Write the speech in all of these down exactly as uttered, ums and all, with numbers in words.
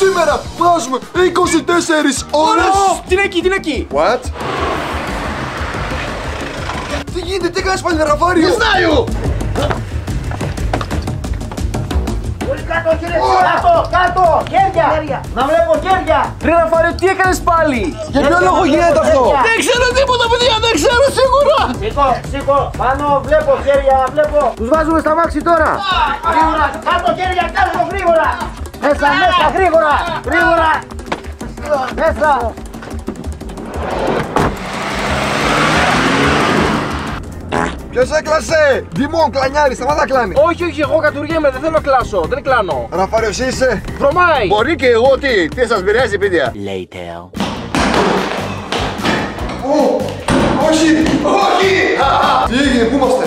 Σήμερα βάζουμε είκοσι τέσσερις ώρες. Τι είναι εκεί, τι είναι εκεί? What? Τι γίνεται, τι κάνεις πάλι Ραφάριο? Не знаю! Κάτω κύριε, κάτω, κάτω, χέρια, να βλέπω χέρια. Ρε Ραφάριο, τι έκανες πάλι? Για ποιο λόγο γίνεται αυτό? Δεν ξέρω τίποτα, παιδιά, δεν ξέρω σίγουρα! Σήκω, σήκω, πάνω βλέπω χέρια, βλέπω. Τους βάζουμε στα μάξι τώρα. Γρήγορα, κάτω χέρια, κάτω γρήγορα. Μέσα, μέσα, γρήγορα, γρήγορα. Μέσα. Ποιος έκλασε? Δημόν, κλανιάρη, σταμάτα κλάνει. Όχι, όχι, εγώ κατουργέμαι, δεν θέλω να κλάσω, δεν κλάνω. Ραφάριο, εσύ είσαι? Βρωμάει. Μπορεί και εγώ τι, τι σας πειράζει, παιδιά? Later. Ω, όχι, όχι! Τι έγινε, πού είμαστε?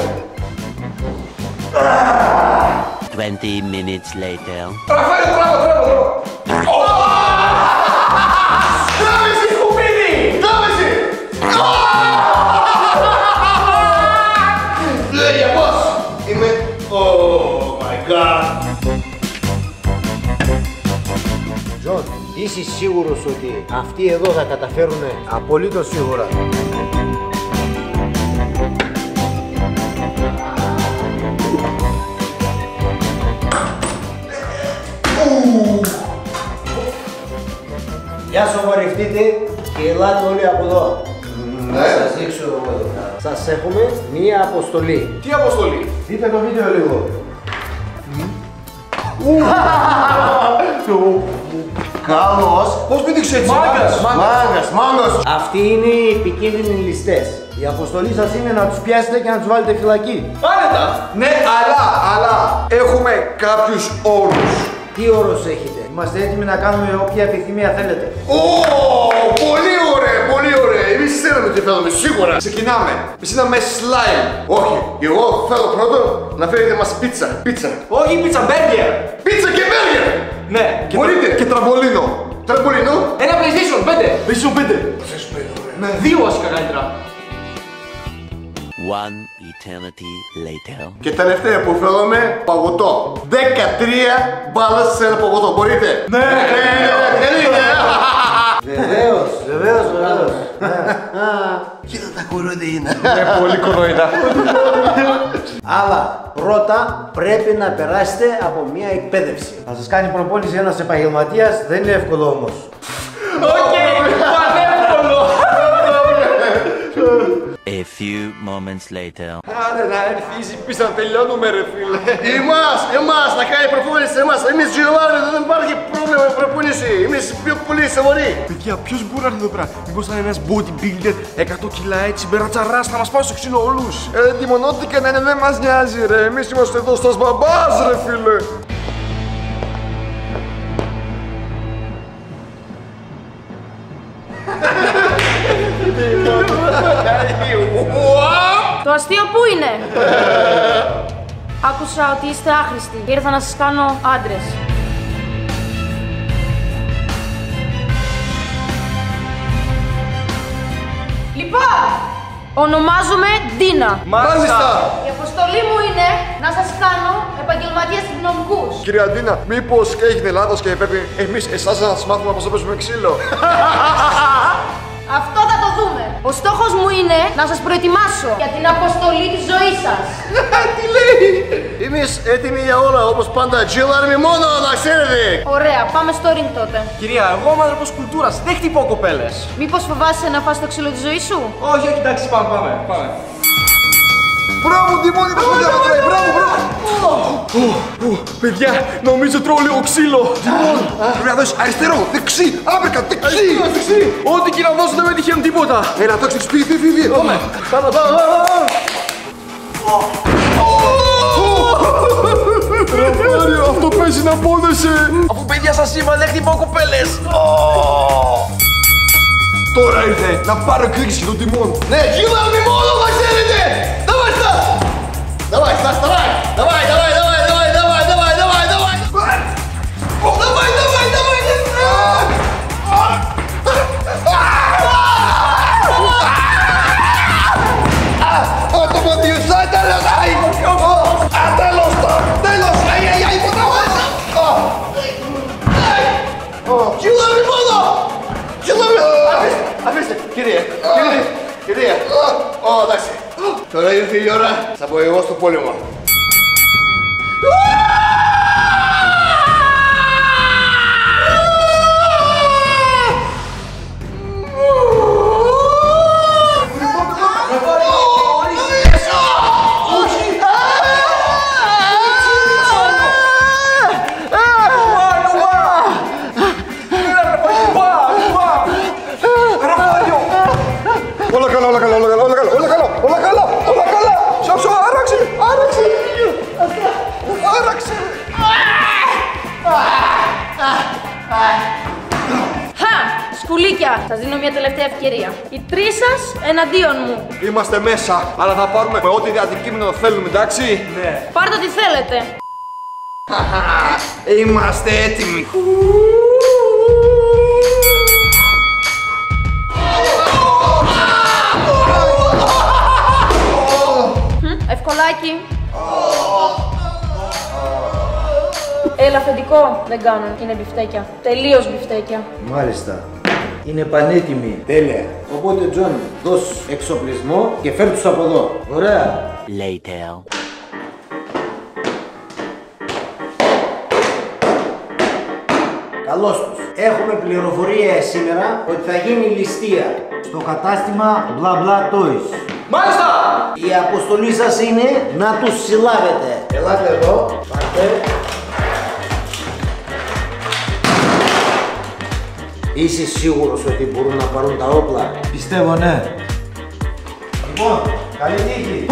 Twenty minutes later. Ραφάριο, τράβα, τράβα, τράβα. Τράβησε σκουπίδι! Τράβησε! Λέει για πώς! Είμαι... Oh my god! Τζον, είσαι σίγουρος ότι αυτοί εδώ θα καταφέρουν? Απολύτως σίγουρα. Για σοβαρευτείτε και ελάτε όλοι από εδώ. Ναι. Θα σας δείξω εγώ εδώ. Σας έχουμε μία αποστολή. Τι αποστολή? Δείτε το βίντεο λίγο. Καλώς! Πώς πήδηξε έτσι? Μάγκας. Μάγκας, μάγκας! Αυτοί είναι οι επικίνδυνοι ληστές. Η αποστολή σας είναι να τους πιάσετε και να τους βάλετε φυλακή. Άνετα! Ναι, αλλά, αλλά έχουμε κάποιους όρους. Τι όρος έχετε? Είμαστε έτοιμοι να κάνουμε όποια επιθυμία θέλετε. Ω, πολύ ωραία, πολύ ωραία! Εμείς ξέρουμε τι θέλουμε, σίγουρα! Ξεκινάμε. Πισίναμε slime. Όχι, εγώ θέλω πρώτο να φέρετε μας πίτσα. Πίτσα. Όχι, πίτσα, μπέργκερ! Πίτσα και μπέργκερ! Ναι. Μπορείτε! Και τραμπολίνο. Τραμπολίνο. Ένα PlayStation πέντε! PlayStation πέντε. Ναι. Δύο βασικά καλύτερα. One eternity later. Και τελευταία που θέλουμε, παγωτό. δεκατρία μπάλες σε ένα παγωτό, μπορείτε? Ναι! Βεβαίως, βεβαίως, βεβαίως. Κοίτα τα κορώδια είναι. Είναι πολύ κοροϊδά. Αλλά πρώτα πρέπει να περάσετε από μια εκπαίδευση. Θα σας κάνει προπόνηση ένας επαγγελματίας, δεν είναι εύκολο όμως. Οκ, πανεύκολο! A few moments later. Άρα να έρθει η πίστα να τελειώνουμε ρε φίλε. Εμάς, εμάς, να κάνει προπόνηση εμάς. Εμείς γυρολάροι, δεν υπάρχει πρόβλημα με προπόνηση. Εμείς πιο πολύ σοβαροί. Παιδιά, ποιος μπορεί να έρθει εδώ πέρα? Μήπως θα είναι ένας bodybuilder, εκατό κιλά έτσι, μπερατσαράς, θα μας πάει στο ξύλο όλους. Ε, Τιμον, ό,τι και να είναι δεν μας νοιάζει ρε. Εμείς είμαστε εδώ στας μπαμπάς ρε φίλε. Το αστείο πού είναι? Άκουσα ότι είστε άχρηστοι. Ήρθα να σας κάνω άντρες. Λοιπόν, ονομάζομαι Ντίνα. Μάλιστα. Η αποστολή μου είναι να σας κάνω επαγγελματίες αστυνομικούς. Κυρία Αντίνα, μήπως έγινε λάθος και πρέπει εμείς εσάς να σας μάθουμε πώς θα παίζουμε ξύλο? Αυτό θα το δούμε. Ο στόχος μου είναι να σας προετοιμάσω για την αποστολή της ζωής σας. Τι λέει! Εμείς έτοιμοι για όλα, όπως πάντα. Γυρολάροι μόνο, να ξέρετε. Ωραία, πάμε στο ring τότε. Κυρία, εγώ είμαι άνθρωπος κουλτούρας, δεν χτυπώ κοπέλες. Μήπως φοβάσαι να φας το ξύλο της ζωής σου? Όχι, όχι, εντάξει, πάμε, πάμε, πάμε. Μπράβο, Ντιμόνι, τα σχολεία μετράει, μπράβο, μπράβο. Παιδιά, νομίζω τρώω λίγο ξύλο. Πρέπει να δώσεις αριστερό, δεξί, άπρεκα, δεξί. Ό,τι και να δώσω δεν με τυχαίνουν τίποτα. Έλα, το έχεις πει, φύγει, φύγει. Πάμε, πάμε, πάμε. Ραφάριο, αυτό παίζει να πόνεσαι. Αφού παιδιά σας είπα, δεν χτυπώ κοπέλες. Τώρα ήρθε να πάρω εκδίκηση τον Τιμόν. Ναι, γυρολάροι μόνο, να ξέρετε. Давай, Стас! Давай, Стас, давай! Давай, давай, давай, давай, давай, давай, давай, давай! Давай, давай, давай! Το μοντιουσάει, τέλος, αι! Τέλος, τέλος, αι, αι, αι, ποτέ. Κυλάμε μόνο! Κυλάμε! Αφήστε, αφήστε, κυρία, κυρία, κυρία. Ω, εντάξει. Τώρα ήρθε η ώρα, θα πω εγώ στο πόλεμο. Όλα καλά, όλα καλά, όλα καλά, όλα καλά, όλα καλά, όλα καλά, όλα καλά. Σώψω, άραξε, άραξε, άραξε. Χα! Σκουλίκια! Σας δίνω μια τελευταία ευκαιρία. Οι τρεις σας εναντίον μου. Είμαστε μέσα, αλλά θα πάρουμε με ό,τι αντικείμενο θέλουμε, εντάξει. Ναι. Πάρτε ό,τι θέλετε. Είμαστε έτοιμοι. Ευκολάκι. Έλα, αφεντικό. Δεν κάνω. Είναι μπιφτέκια. Τελείως μπιφτέκια. Μάλιστα. Είναι πανέτοιμοι. Τέλεια. Οπότε, Τζον, δώσ' εξοπλισμό και φέρ' τους από εδώ. Ωραία. Later. Καλώς τους. Έχουμε πληροφορία σήμερα ότι θα γίνει ληστεία στο κατάστημα Bla Bla Toys. Μάλιστα! Η αποστολή σας είναι να τους συλλάβετε. Ελάτε εδώ. Πάρτε. Είσαι σίγουρος ότι μπορούν να πάρουν τα όπλα? Πιστεύω, ναι. Λοιπόν, καλή τύχη.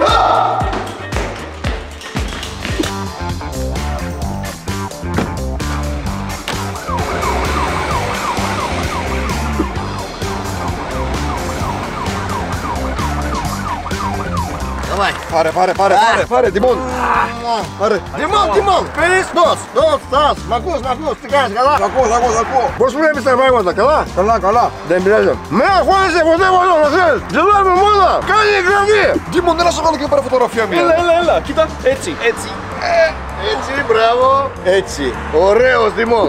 Давай. Πάρε, πάρε, πάρε, πάρε, πάρε, Τιμών. Πάρε. Τιμών, Τιμών. Πες, δώσ, δώσ, δώσ. Μ' ακούς, μ' ακούς, τι κάνεις, καλά? Σ' ακούω, σ' ακούω, σ' ακούω. Πώς βλέπεις τα πράγματα, καλά? Καλά, καλά. Δεν πειράζει. Με αγχώνεσαι ποτέ μόνο, να θέλεις. Γελάμε μόνο. Κάνει εγγραφή. Τιμών, δεν να σου βάλω και πάρε φωτογραφία μία. Έλα, έλα, έλα. Κοίτα, έτσι, έτσι. Έτσι, μπράβο. Έτσι. Ωραίος, Τιμών.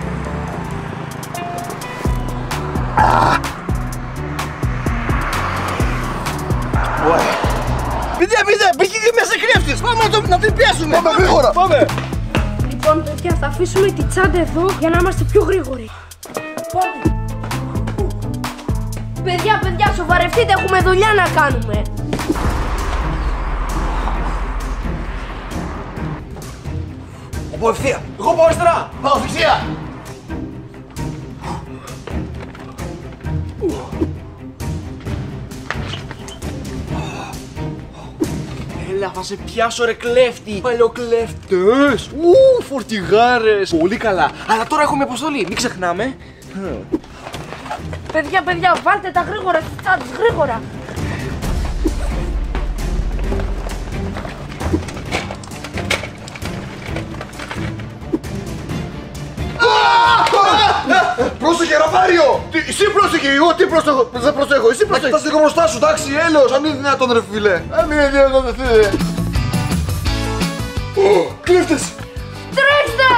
Παιδιά, παιδιά, μπήκε και μέσα κλέφτης. Πάμε να, το, να την πιάσουμε. Πάμε γρήγορα. Πάμε. Λοιπόν, παιδιά, θα αφήσουμε τη τσάντα εδώ για να είμαστε πιο γρήγοροι. Πάμε. Παιδιά, παιδιά, σοβαρευτείτε, έχουμε δουλειά να κάνουμε. Από ευθεία. Εγώ πάω αριστερά. Πάω δεξιά. Έλα, θα σε πιάσω ρε κλέφτη. Παλιοκλέφτες. Ου, φορτηγάρες. Πολύ καλά. Αλλά τώρα έχουμε αποστολή. Μην ξεχνάμε. Παιδιά, παιδιά, βάλτε τα γρήγορα στις τσάντες, γρήγορα. Πρόσεχε, Ραφάριο! Τι, εσύ πρόσεχε, εγώ τι προσέχω, δεν προσέχω, εσύ πρόσεχε. Φτάσε λίγο μπροστά σου, εντάξει, έλεος, αν είναι δυνατόν ρε φίλε. Αν είναι δυνατόν ρε φίλε. Κλέφτες! Τρέξτε!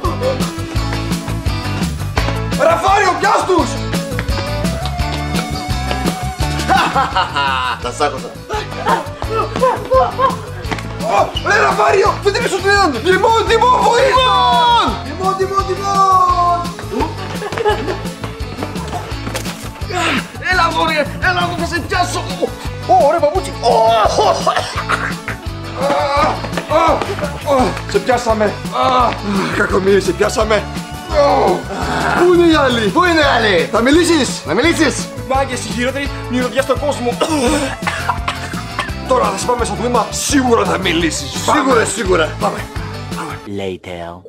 Ραφάριο, πιάσ' τους! Τα σάκωσα. Ρε Ραφάριο, φύγε πίσω του έναν! Τιμών, Τιμών, βοήθεια! Τιμών, Τιμών, Τιμών! Έλα εδώ ρε, έλα εδώ, θα σε πιάσω. Ω, ρε παπούτσι! Σε πιάσαμε! Κακομοίρη, σε πιάσαμε! Πού είναι οι άλλοι? Πού είναι άλλοι? Θα μιλήσεις! Να μιλήσεις. Μάγκες, η χειρότερη μυρωδιά στον κόσμο. Τώρα θα σε πάμε στο τμήμα, σίγουρα θα μιλήσεις! Σίγουρα, σίγουρα. Πάμε! Later.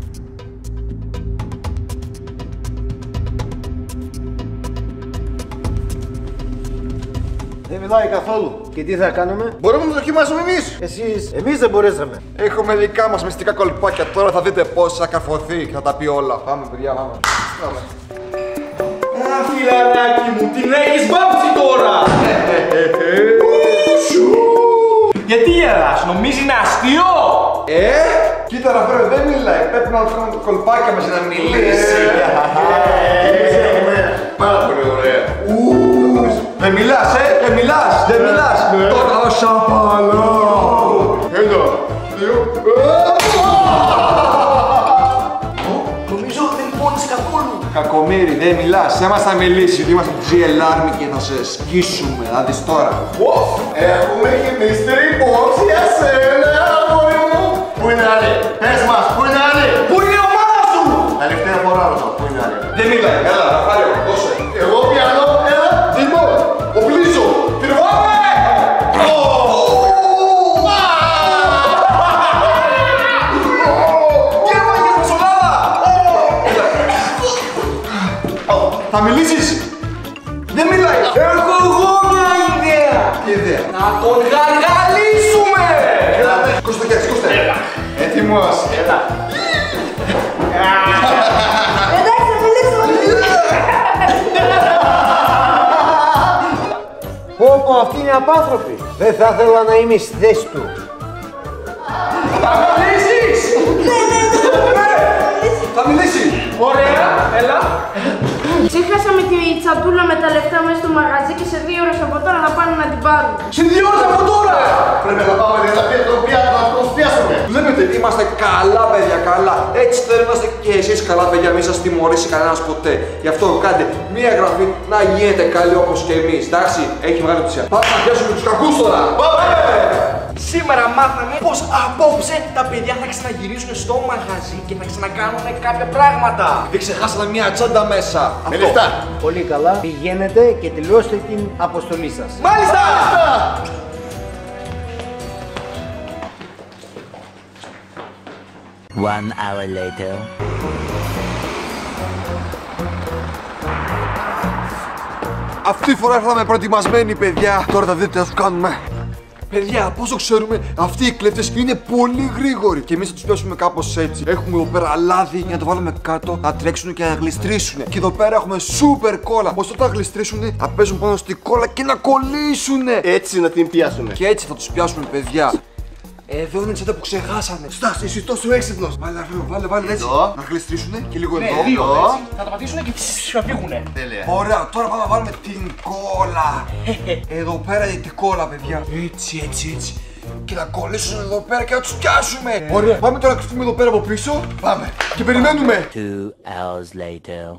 Δεν μιλάει καθόλου. Και τι θα κάνουμε? Μπορούμε να το δοκιμάσουμε εμείς. Εσείς, εμείς δεν μπορέσαμε. Έχουμε δικά μας μυστικά κολπάκια, τώρα θα δείτε πώς θα καρφωθεί και θα τα πει όλα. Πάμε παιδιά, πάμε. Πάμε. Α, φιλαράκι μου, την έχεις βάψει τώρα. Γιατί γελάς, νομίζει είναι αστείο. Ε, κοίτα Ραφάριο, δεν μιλάει. Πρέπει να του κάνουμε το κολπάκια μας για να μιλήσει. Σαπαλά. Ένα, δύο. Νομίζω δεν πόνεις καθόλου. Κακομοίρη, δεν μιλάς. Σε μας θα μιλήσει ότι είμαστε τζι ελ Army και θα σε σκίσουμε. Θα δεις τώρα. Έχουμε και mystery box για σένα, αγόρι μου. Πού είναι άλλη, πες μας, πού είναι άλλη. Πού είναι η ομάδα σου! Τελευταία φορά ρωτώ, πού είναι άλλη. Δεν μιλάει. Έλα, Ραφάλιο, δώσε. Εγώ πιάνω, έλα. Δημό, οπλίζω. Πυροβάμε! Θα μιλήσεις! Δεν μιλάει! Έχω εγώ μια ιδέα! Τι ιδέα! Να τον γαργαλίσουμε! Κώστα Κιάτση, Κώστα! Έτοιμος! Έλα. Εντάξει, θα μιλήσουμε. Πω πω, αυτοί είναι απάνθρωποι. Δεν θα ήθελα να είμαι στη θέση του. Θα μιλήσεις! Θα μιλήσει! Ωραία, έλα! Ξέχασαμε τη τσαντούλα με τα λεφτά μέσα στο μαγαζί και σε δύο ώρες από τώρα να πάνε να την πάρουν. Σε δύο ώρες από τώρα! Πρέπει να πάμε να πει τον πιάτο να τον πιάσουμε. Βλέπετε, είμαστε καλά παιδιά, καλά. Έτσι θέλουμε να είστε και εσείς καλά παιδιά, μην σας τιμωρήσει κανένας ποτέ. Γι' αυτό κάντε μία εγγραφή να γίνετε καλοί όπως και εμείς. Εντάξει, έχει μεγάλη ουσία. Πάμε να πιάσουμε τους κακούς τώρα. Πάμε! Σήμερα μάθαμε πως απόψε τα παιδιά θα ξαναγυρίσουν στο μαγαζί και θα ξανακάνουν κάποια πράγματα. Δεν ξεχάσατε μία τσάντα μέσα. Με λεφτά. Πολύ καλά. Πηγαίνετε και τελειώστε την αποστολή σας. Μάλιστα! One hour later. Αυτή τη φορά ήρθαμε προετοιμασμένοι παιδιά. Τώρα θα δείτε τι θα σου κάνουμε. Παιδιά, πόσο ξέρουμε, αυτοί οι κλέφτες είναι πολύ γρήγοροι και εμείς θα τους πιάσουμε κάπως έτσι. Έχουμε εδώ πέρα λάδι για να το βάλουμε κάτω, να τρέξουν και να γλιστρήσουν. Και εδώ πέρα έχουμε σούπερ κόλλα. Ώστε όταν γλιστρήσουν, θα παίζουν πάνω στη κόλλα και να κολλήσουν. Έτσι να την πιάσουμε. Και έτσι θα τους πιάσουμε, παιδιά. Εδώ είναι η τσάντα που ξεχάσανε. Στάς, εσύ τόσο έξυπνος. Βάλε, βάλε, βάλε, βάλε έτσι. Εδώ. Να γλιστρήσουν και λίγο Ναι, εδώ. δύο Εδώ. έτσι. Θα το πατήσουν και θα φύγουνε. Τέλεια. Ωραία, τώρα πάμε να βάλουμε την κόλλα. Εδώ πέρα είναι την κόλλα, παιδιά. Έτσι, έτσι, έτσι. Και να κολλήσουν εδώ πέρα και να τους πιάσουμε. Ωραία, πάμε τώρα να κρυφτούμε εδώ πέρα από πίσω. Πάμε. Και περιμένουμε. Two hours later.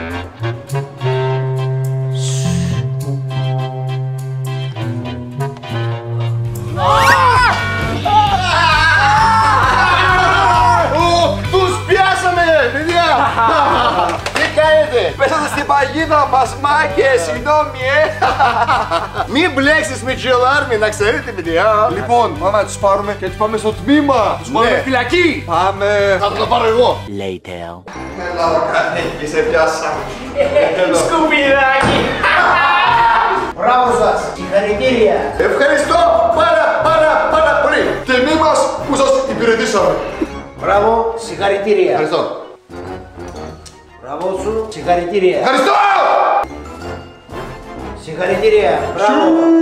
Τους πιάσαμε, παιδιά! Τι κάνετε? Πέσατε στην παγίδα μας, μάγκες. Συγγνώμη, ε. Μην μπλέξεις με τζι ελ Army, να ξέρετε, παιδιά. Λοιπόν, πάμε να τους πάρουμε και τους πάμε στο τμήμα. Τους Ναι. Φυλακή! Πάμε. Θα το πάρω εγώ. Later. Έλα, κανέκι, σε πιάσαμε. Σκουπιδάκι! Μπράβο σας. Συγχαρητήρια. Ευχαριστώ πάρα πάρα πάρα πολύ. Τιμή μας που σας υπηρετήσαμε. Μπράβο, συγχαρητήρια. Ευχαριστώ. Μπράβο σου, συγχαρητήρια. Ευχαριστώ! Συγχαρητήρια. Μπράβο.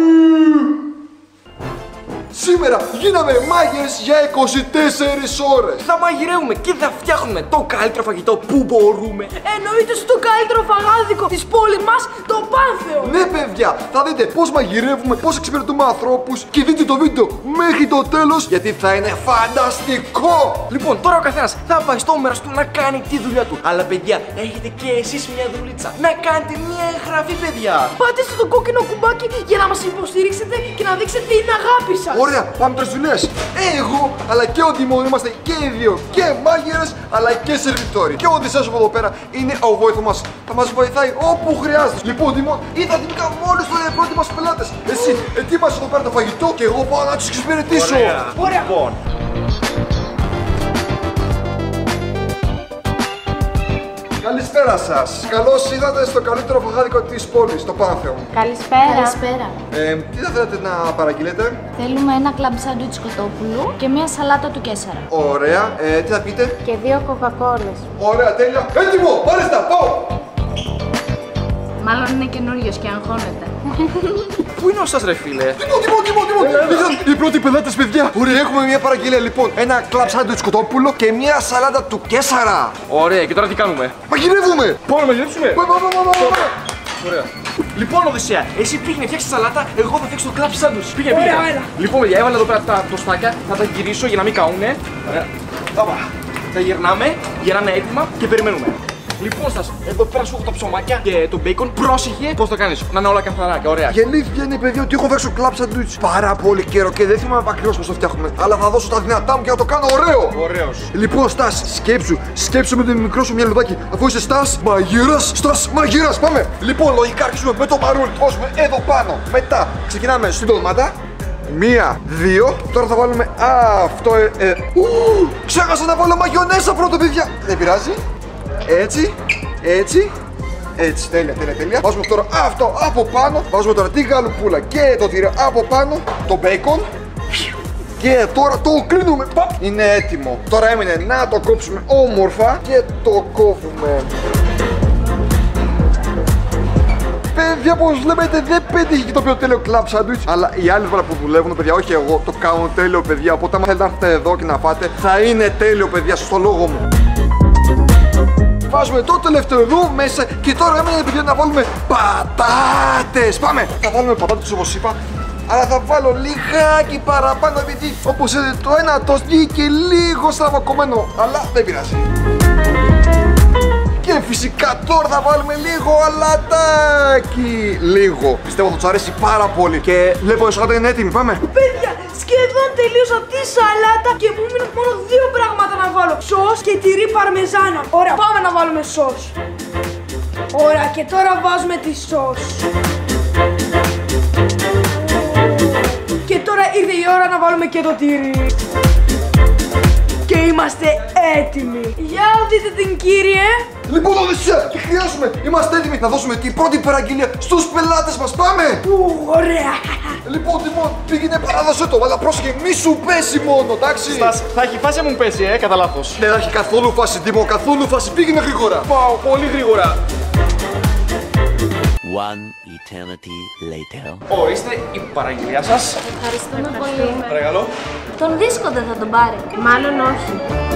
Σήμερα γίναμε μάγειρες για είκοσι τέσσερις ώρες. Θα μαγειρεύουμε και θα φτιάχνουμε το καλύτερο φαγητό που μπορούμε. Εννοείται στο καλύτερο φαγάδικο της πόλης μας, το Πάνθεο. Ναι παιδιά, θα δείτε πώς μαγειρεύουμε, πώς εξυπηρετούμε ανθρώπους και δείτε το βίντεο μέχρι το τέλος γιατί θα είναι φανταστικό. Λοιπόν, τώρα ο καθένας θα πάει στο μέρος του να κάνει τη δουλειά του. Αλλά παιδιά, έχετε και εσείς μια δουλίτσα. Να κάνετε μια εγγραφή, παιδιά. Πατήστε το κόκκινο κουμπάκι για να μας υποστηρίξετε και να δείξετε την αγάπη σας. Ωραία, πάμε τώρα στις δουλειές. Εγώ αλλά και ο Ντιμόν είμαστε και οι δύο και μάγειρες αλλά και σερβιτόροι. Και ο Οδυσσέας από εδώ πέρα είναι ο βοήθος μας. Θα μας βοηθάει όπου χρειάζεται. Λοιπόν, Ντιμόν, ήρθα τυπικά μόλις τώρα οι πρώτοι μας πελάτες. Εσύ ετοίμασε εδώ πέρα το φαγητό και εγώ πάω να τους εξυπηρετήσω. Ωραία. Λοιπόν, Καλησπέρα σας. Καλώς ήρθατε στο καλύτερο φαγάδικο της πόλης, το Πάνθεο. Καλησπέρα. Καλησπέρα. Ε, τι θα θέλετε να παραγγείλετε? Θέλουμε ένα κλαμπ σάντουιτς κοτόπουλου και μια σαλάτα του Κέσσαρα. Ωραία. Ε, τι θα πείτε? Και δύο κοκακόλες. Ωραία, τέλεια. Έτοιμο, πάρε τα, πάω. Μάλλον είναι καινούριος και αγχώνεται. πού είναι ο σας ρε φίλε? Τιμώ, τιμώ, τιμώ, τιμώ. Ήρθαν οι πρώτοι πελάτες, παιδιά. Ωραία, έχουμε μια παραγγελία λοιπόν. Ένα κλαμπ σάντουιτς κοτόπουλο και μια σαλάτα του Κέσσαρα. Ωραία, και τώρα τι κάνουμε? Μαγειρεύουμε. Πάμε να μαγειρέψουμε. Πάμε, πάμε, πάμε, πάμε. Ωραία. Λοιπόν, Οδυσσέα, εσύ πήγαινε φτιάξει σαλάτα, εγώ θα φτιάξω το κλαμπ σάντουιτς. Πήγαινε, Ωραία, πήγαινε. έλα. Λοιπόν, παιδιά, έβαλα εδώ πέρα τα τοστάκια, θα τα γυρίσω για να μην καούνε. Ωραία. Όπα. Τα γυρνάμε, γυρνάνε έτοιμα και περιμένουμε. Λοιπόν, σας, εδώ πέρα σου έχω τα ψωμάκια και το μπέικον. Πρόσεχε πώς το κάνεις, να είναι όλα καθαρά και ωραία. Η αλήθεια είναι, παιδιά, ότι έχω φτιάξει κλαμπ σαντουίτς πάρα πολύ καιρό και δεν θυμάμαι ακριβώς πώς το φτιάχνουμε. Αλλά θα δώσω τα δυνατά μου και θα το κάνω ωραίο. Ωραίος. Λοιπόν, Στας, σκέψου, σκέψου με το μικρό σου μυαλουδάκι. Αφού είσαι Στας, μαγείρας, Στας, μαγείρας. Πάμε. Λοιπόν, λογικά αρχίζουμε με το μαρούλι. Το βάζουμε εδώ πάνω. Μετά ξεκινάμε στην ντολμάτα. Μία, δύο. Τώρα θα βάλουμε αυτό. Ε, ε. Ου, ξέχασα να βάλω μαγιονέζα πρώτο, παιδιά. Δεν πειράζει. Έτσι, έτσι. Έτσι, τέλεια, τέλεια, τέλεια. Βάζουμε τώρα αυτό από πάνω. Βάζουμε τώρα τη γαλουπούλα και το τυρί από πάνω. Το μπέικον. Και τώρα το κλείνουμε. Παπ. Είναι έτοιμο. Τώρα έμεινε να το κόψουμε όμορφα και το κόβουμε. Παιδιά, όπως βλέπετε, δεν πέτυχε και το πιο τέλειο κλαμπ σάντουιτς. Αλλά οι άλλοι τώρα που δουλεύουν, παιδιά, όχι εγώ, το κάνουν τέλειο, παιδιά. Οπότε, άμα θέλετε να έρθετε εδώ και να φάτε, θα είναι τέλειο, παιδιά, στο λόγο μου. Βάζουμε το τελευταίο εδώ μέσα και τώρα έμεινε, παιδιά, να βάλουμε πατάτες. Πάμε! Θα βάλουμε πατάτες όπως είπα, αλλά θα βάλω λιγάκι παραπάνω επειδή όπως είδατε το ένα το βγήκε λίγο στραβοκομμένο, αλλά δεν πειράζει. Και φυσικά τώρα θα βάλουμε λίγο αλατάκι. Λίγο. Πιστεύω θα τους αρέσει πάρα πολύ. Και βλέπω η σαλάτα είναι έτοιμη. Πάμε. Παιδιά, σχεδόν τελείωσα τη σαλάτα και μου μείνουν μόνο δύο πράγματα να βάλω. Σος και τυρί παρμεζάνα. Ωραία, πάμε να βάλουμε σος. Ωραία, και τώρα βάζουμε τη σος. Και τώρα ήρθε η ώρα να βάλουμε και το τυρί. Και είμαστε έτοιμοι. Για δείτε την, κύριε. Λοιπόν, Οδυσσέα, τι χρειάζομαι. Είμαστε έτοιμοι να δώσουμε την πρώτη παραγγελία στους πελάτες μας. Πάμε. Ου, ωραία. Λοιπόν, λοιπόν, πήγαινε παράδοσε το. Αλλά πρόσεχε, μη σου πέσει μόνο, εντάξει. Στας, θα έχει φάση να μου πέσει, ε, κατά λάθος. Δεν θα έχει καθόλου φάση, Τίμο, καθόλου φάση. Πήγαινε γρήγορα. Πάω πολύ γρήγορα. One eternity later. Ορίστε η παραγγελία σας. Ευχαριστούμε πολύ. Παρακαλώ. Τον δίσκο δεν θα τον πάρει. Μάλλον όχι.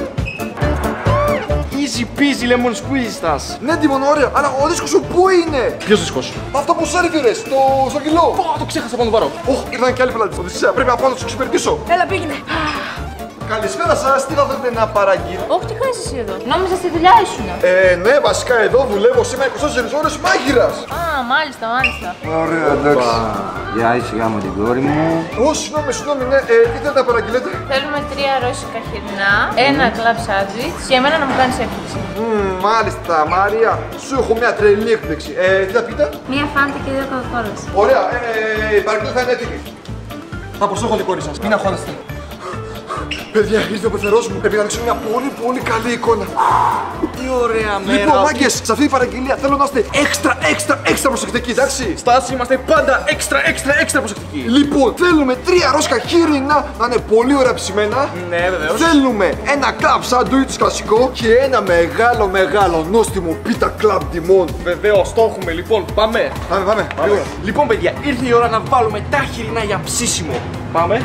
Easy peasy lemon squeeze, Στας. Ναι, Τίμο, ωραία. Αλλά ο δίσκος σου πού είναι. Ποιος δίσκος? Αυτό που σου έφερες, το στο κιλό. Πω, το ξέχασα πάνω το πάρω. Ωχ, ήρθαν και άλλοι πελάτες. Οδυσσέα, πρέπει να πάω να τους εξυπηρετήσω. Έλα, πήγαινε. Καλησπέρα σας, τι θα θέλετε να παραγγείλετε. Όχι, τι κάνεις εσύ εδώ. Νόμιζα στη δουλειά ήσουν. Ε, ναι, βασικά εδώ δουλεύω σήμερα είκοσι τέσσερις ώρες μάγειρας. Α, μάλιστα, μάλιστα. Ωραία, εντάξει. Γεια, σιγά μου την κόρη μου. Ω, συγγνώμη, συγγνώμη, ναι, ε, τι θέλετε να παραγγείλετε. Θέλουμε τρία ρώσικα χοιρινά, ένα κλαμπ σάντουιτς και εμένα να μου κάνεις έκπληξη. Μμμ, μάλιστα, Μάρια, σου έχω μια τρελή έκπληξη. Ε, τι θα πείτε. Μία φάντα και δύο κοκακόλες. Ωραία, ε, η παραγγελία θα είναι έτοιμη. Θα προσέχω την κόρη σας, μην αγχώνεστε. Παιδιά, ήρθε ο πεθερός μου. Πρέπει να δείξω μια πολύ πολύ καλή εικόνα. Τι ωραία μέρα. Λοιπόν, μάγκες, σε αυτή την παραγγελία θέλω να είστε έξτρα, έξτρα, έξτρα προσεκτικοί, εντάξει. Στάση, είμαστε πάντα έξτρα, έξτρα, έξτρα προσεκτικοί. Λοιπόν, θέλουμε τρία ρόσκα χοιρινά να είναι πολύ ωραία ψημένα. Ναι, βεβαίως. Θέλουμε ένα κλαμπ σάντουιτς κλασικό και ένα μεγάλο μεγάλο νόστιμο πίτα κλαμπ τιμών. Βεβαίως, το έχουμε. Λοιπόν, πάμε. Πάμε, πάμε. Πάμε. Λοιπόν, παιδιά, ήρθε η ώρα να βάλουμε τα χοιρινά για ψήσιμο. Πάμε.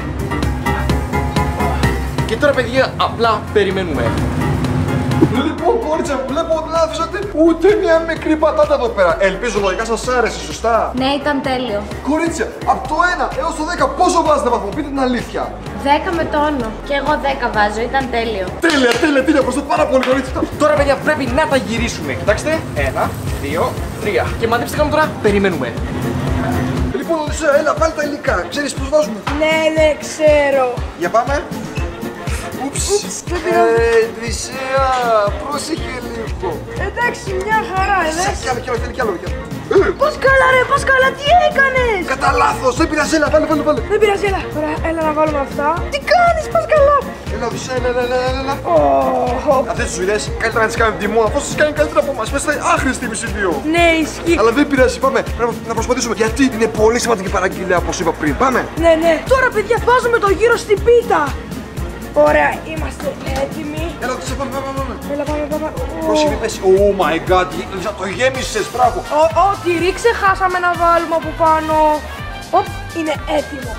Και τώρα, παιδιά, απλά περιμένουμε. Λοιπόν, κόριτσα, βλέπω ότι δεν άφησατε ούτε μια μικρή πατάτα εδώ πέρα. Ελπίζω λογικά σας άρεσε, σωστά. Ναι, ήταν τέλειο. Κορίτσια, από το ένα έως το δέκα πόσο βάζετε βαθμό, πείτε την αλήθεια. Δέκα με τόνο. Και εγώ δέκα βάζω, ήταν τέλειο. Τέλεια, τέλεια, τέλεια, ευχαριστώ πάρα πολύ, κορίτσια. Τώρα, παιδιά, πρέπει να τα γυρίσουμε. Κοιτάξτε. Ένα, δύο, τρία. Και μαντέψτε κάνουμε τώρα. Περιμένουμε. Λοιπόν, Οδυσσέα, έλα, βάλει τα υλικά. Ξέρεις πώς βάζουμε. Ναι, ναι, ξέρω. Για πάμε. Ούψ, πρέπει να- ε, Οδυσσέα, πρόσεχε λίγο. Εντάξει, μια χαρά, εντάξει. Κι άλλο, κι άλλο, κι άλλο, κι άλλο, κι άλλο. Πώς καλά, ρε, πώς καλά, τι έκανες. Κατά λάθος, δεν πειράζει, έλα, βάλε, βάλε, βάλε. Δεν πειράζει, έλα. Ωραία, έλα να βάλουμε αυτά. Τι κάνεις, πας καλά. Έλα, Οδυσσέα, έλα, έλα, έλα, έλα. Ω, Αυτές τις δουλειές καλύτερα να τις κάνουμε τιμό, αφού τις κάνει καλύτερα από εμάς. Μέσα στα άχρηστη μισή δύο. ναι, ισχύει. Αλλά δεν πειράζει, πάμε πρέπει να προσπαθήσουμε. Γιατί είναι πολύ σημαντική παραγγελία, όπως είπα πριν. Πάμε. Ναι, ναι. Τώρα, παιδιά, βάζουμε το γύρο στην πίτα. Ωραία, είμαστε έτοιμοι. Έλα, Οδυσσέα, πάμε, πάμε, πάμε. Έλα, πάμε, πάμε. Πρόσεχε, μην πέσει. Oh my god, γε- το γέμισες, μπράβο. Ω, ω, τυρί ξεχάσαμε να βάλουμε από πάνω. Οπ, είναι έτοιμο.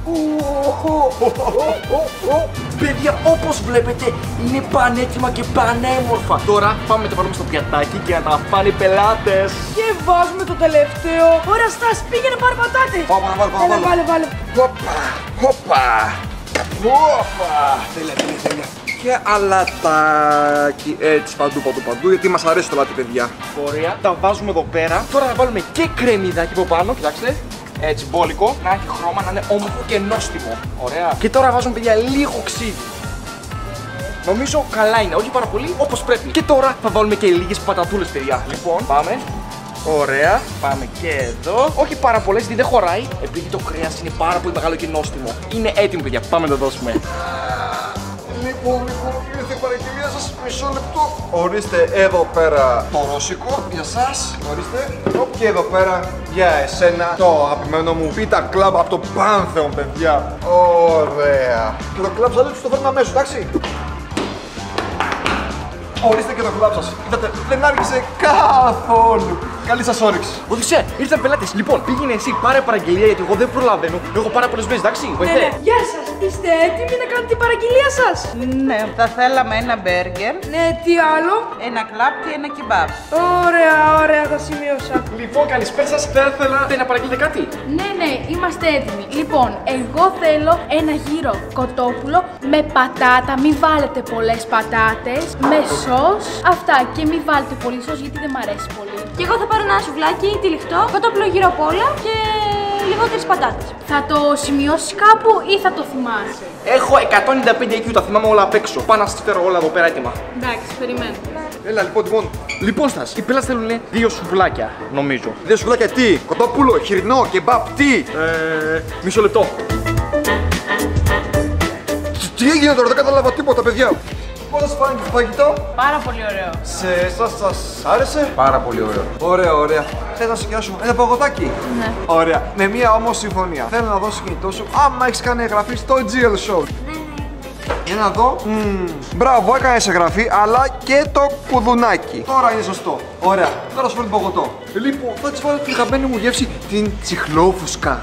Παιδιά, όπως βλέπετε, είναι πανέτοιμα και πανέμορφα. Τώρα πάμε να τα βάλουμε στο πιατάκι και να τα φάνε οι πελάτες. Και βάζουμε το τελευταίο. Ωραία, Στας, πήγαινε πάρε πατάτες. Πάμε να βάλω, πάμε να Έλα, βάλω. βάλε, βάλε. Χόπα, χόπα. Χόπα. Τέλεια, τέλεια, τέλεια. Και αλατάκι έτσι παντού, παντού, παντού, γιατί μας αρέσει το λάτι, παιδιά. Ωραία, τα βάζουμε εδώ πέρα. Τώρα θα βάλουμε και κρεμμυδάκι από πάνω, κοιτάξτε. Έτσι, μπόλικο, να έχει χρώμα, να είναι όμορφο και νόστιμο. Ωραία. Και τώρα βάζουμε, παιδιά, λίγο ξύδι. Νομίζω καλά είναι, όχι πάρα πολύ, όπως πρέπει. Και τώρα θα βάλουμε και λίγες πατατούλες, παιδιά. Λοιπόν, πάμε. Ωραία, πάμε και εδώ. Όχι πάρα πολλές, γιατί δεν χωράει. Επειδή το κρέας είναι πάρα πολύ μεγάλο και νόστιμο. Είναι έτοιμο, παιδιά. Πάμε να το δώσουμε. Λοιπόν, λοιπόν, ήρθε η παραγγελία σας, μισό λεπτό. Ορίστε εδώ πέρα το ρώσικο για σας. Ορίστε. Και εδώ πέρα για εσένα το αγαπημένο μου πίτα κλαμπ από το Πάνθεον, παιδιά. Ωραία. Και το κλαμπ σας το φέρνω αμέσως, εντάξει. Ορίστε και το κλαμπ σας. Κοίτατε, δεν άργησε καθόλου. Καλή σας όρεξη. Οδυσσέα, ήρθαν πελάτες. Λοιπόν, πήγαινε εσύ, πάρε παραγγελία γιατί εγώ δεν προλαβαίνω. Έχω πάρα πολλές μέρες, εντάξει. Ναι, Βοηθέ. ναι. Γεια σας, είστε έτοιμοι να κάνετε την παραγγελία σας? Ναι, θα θέλαμε ένα μπέργκερ, Ναι, τι άλλο? ένα κλαπ και ένα κιμπάπ. Ωραία, ωραία, τα σημείωσα. Λοιπόν, καλησπέρα σας. Θα ήθελα να παραγγείλετε κάτι. Ναι, ναι, είμαστε έτοιμοι. Λοιπόν, εγώ θέλω ένα γύρο κοτόπουλο με πατάτα, μην βάλετε πολλές πατάτες, με σως, αυτά και μην βάλετε πολύ σως γιατί δεν μ' αρέσει πολύ. Και εγώ θα πάρω ένα σουβλάκι τυλιχτό, κοτόπουλο γύρω απ' όλα και λιγότερες πατάτες. Θα το σημειώσεις κάπου ή θα το θυμάσαι? Έχω εκατόν ενενήντα πέντε άι κιου, τα θυμάμαι όλα απ' έξω. Πάω να σας φέρω όλα εδώ πέρα έτοιμα. Εντάξει, περιμένω. Έλα λοιπόν, λοιπόν. Λοιπόν, Στας, οι πελάτες θέλουν δύο σουβλάκια, νομίζω. Δύο σουβλάκια τι, κοτόπουλο, χοιρινό, κεμπάπ, τι. Ε, μισό λεπτό. Τι έγινε τώρα, δεν κατάλαβα τίποτα, παιδιά. Πώς σας φάνηκε το φαγητό? Πάρα πολύ ωραίο. Σε εσάς σας άρεσε? Πάρα πολύ ωραίο. Ωραία, ωραία. Θέλω να σου κοιτάξω ένα παγωτάκι. Ναι. Ωραία. Με μία όμως συμφωνία. Θέλω να δώσεις κινητό σου άμα έχεις κάνει εγγραφή στο τζι ελ Show. Για να δω. Μμμ. Μπράβο, έκανες εγγραφή, αλλά και το κουδουνάκι. Τώρα είναι σωστό. Ωραία. Τώρα σου φέρνω το παγωτό. Λοιπόν, θα της βάλω την αγαπημένη μου γεύση, την τσιχλόφουσκα.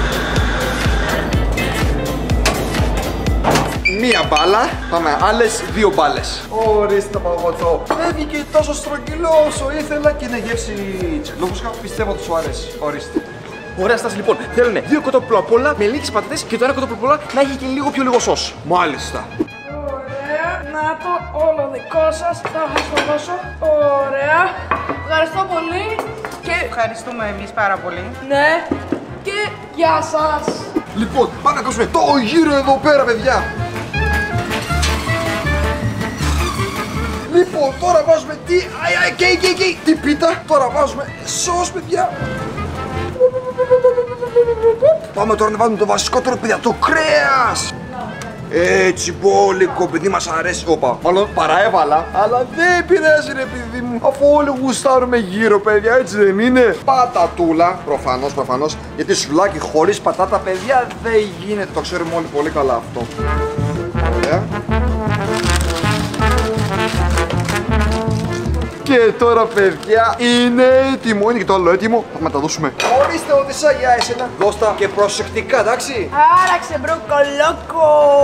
Μία μπάλα, πάμε άλλες δύο μπάλες. Ορίστε το παγωτό. Δεν βγήκε τόσο στρογγυλό όσο ήθελα και είναι γεύση τσιχλόφουσκα. Πιστεύω ότι σου αρέσει. Ορίστε. Ωραία, Στάση, λοιπόν. Θέλουν δύο κοτόπουλο απ' όλα με λίγες πατάτες και το ένα κοτόπουλο απ' όλα να έχει και λίγο πιο λίγο σως. Μάλιστα. Ωραία, να το όλο δικό σας. Θα σας το δώσω. Ωραία. Ευχαριστώ πολύ. Και Ευχαριστούμε εμείς πάρα πολύ. ναι. Και γεια σας. Λοιπόν, πάμε να κάνουμε το γύρο εδώ πέρα, παιδιά. Λοιπόν, τώρα βάζουμε τι. Αι, αι, καίει, καίει, καίει. Τι πίτα. Τώρα βάζουμε σως, παιδιά. Πάμε τώρα να βάλουμε το βασικότερο, παιδιά, το κρέας. Έτσι, μπόλικο, παιδί μας αρέσει. Όπα, μάλλον παραέβαλα. Αλλά δεν πειράζει, ρε παιδί μου. Αφού όλοι γουστάρουμε γύρω, παιδιά, έτσι δεν είναι? Πατατούλα, προφανώς, προφανώς. Γιατί σουβλάκι χωρίς πατάτα, παιδιά, δεν γίνεται. Το ξέρουμε όλοι πολύ καλά αυτό. Ωραία. Και τώρα, παιδιά, είναι έτοιμο. Είναι και το άλλο έτοιμο. Θα τα δώσουμε. Ορίστε, Οδυσσέα, για εσένα. Δώστα και προσεκτικά, εντάξει. Άραξε μπροκολόκο.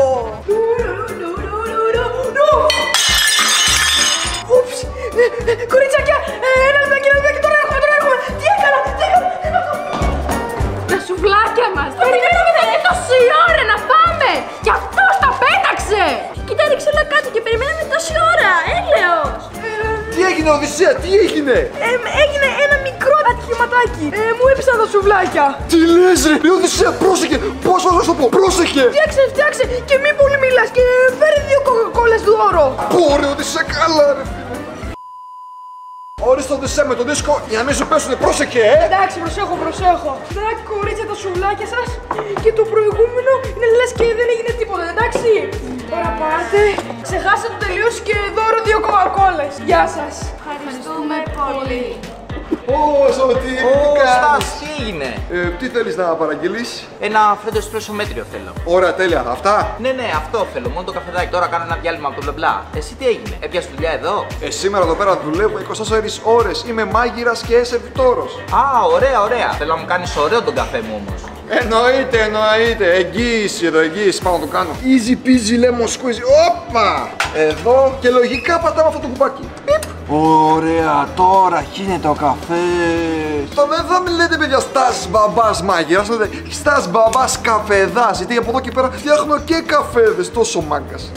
Ούψ. Κοριτσάκια, ένα λεπτάκι, ένα λεπτάκι, τώρα έρχομαι, τώρα έρχομαι. Τι έκανα, τι έκανα. Τα σουβλάκια μας! Περιμέναμε τόση ώρα να πάμε! Κι αυτός τα πέταξε! Κοίτα, ρίξε όλα κάτω και περιμέναμε τόση ώρα. Έλεος. Τι έγινε, Οδυσσέα, τι έγινε? Ε, έγινε ένα μικρό ατυχηματάκι. Ε, μου έπεσαν τα σουβλάκια. Τι λες, ρε, ρε Οδυσσέα, πρόσεχε. Πώς θα σου το πω, πρόσεχε. Φτιάξε, φτιάξε και μη πολύ μιλάς και φέρε δύο κοκακόλες δώρο. Πω, ρε Οδυσσέα, καλά, ρε φίλε. Ορίστε, Οδυσσέα, με το δίσκο για να μην σου πέσουνε, πρόσεχε, ε. Εντάξει, προσέχω, προσέχω. Εντάξει, κορίτσια, τα σουβλάκια σας και το προηγούμενο είναι λες και δεν έγινε τίποτα, εντάξει. Τώρα πάτε, ξεχάσατε το τελείως και δώρο δύο κοκακόλες. Γεια σας. Ευχαριστούμε πολύ. Ω, Σωτήρη, τι κάνεις? Στάση, τι έγινε? Ε, τι θέλεις να παραγγείλεις? Ένα φρέντο εσπρέσο μέτριο θέλω. Ωραία, τέλεια, αυτά. Ναι, ναι, αυτό θέλω. Μόνο το καφεδάκι. Τώρα κάνω ένα διάλειμμα από το μπλεμπλά. Εσύ τι έγινε? Έπιασε δουλειά εδώ? Ε, σήμερα εδώ πέρα δουλεύω είκοσι τέσσερις ώρες. Είμαι μάγειρας και σερβιτόρος. Α, ωραία, ωραία. Θέλω να μου κάνεις ωραίο τον καφέ μου όμως. Εννοείται, εννοείται. Εγγύηση εδώ, εγγύηση. Πάω να το κάνω. Easy peasy lemon squeeze. Όπα! Εδώ και λογικά πατάμε αυτό το κουμπάκι. Ωραία, τώρα χύνεται ο καφές. Θα δεν θα μιλάτε παιδιά Στας μπαμπάς μάγειρας, λέτε Στας μπαμπάς καφεδάς. Γιατί από εδώ και πέρα φτιάχνω και καφέδες, τόσο μάγκας.